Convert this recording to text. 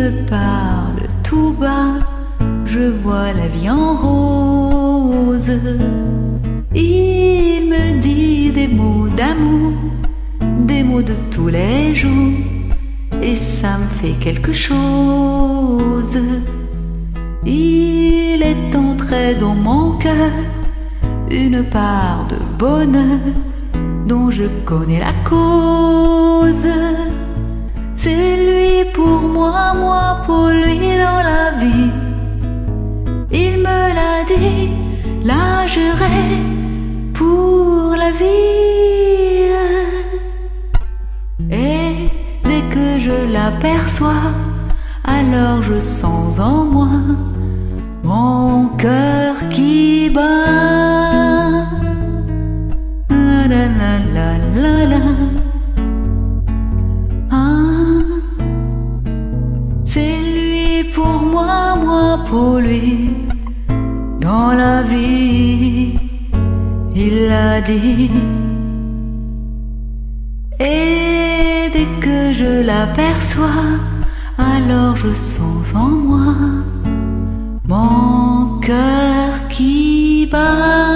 me parle tout bas, je vois la vie en rose. Il me dit des mots d'amour, des mots de tous les jours, et ça me fait quelque chose. Il est entré dans mon cœur une part de bonheur dont je connais la cause. C'est lui pour moi, moi pour lui dans la vie. Il me l'a dit, là j'irai pour la vie. Et dès que je l'aperçois, alors je sens en moi mon cœur qui bat. La la la la la. Ah, c'est lui pour moi, moi pour lui dans la vie. Il l'a dit. Et dès que je l'aperçois, alors je sens en moi mon cœur qui bat.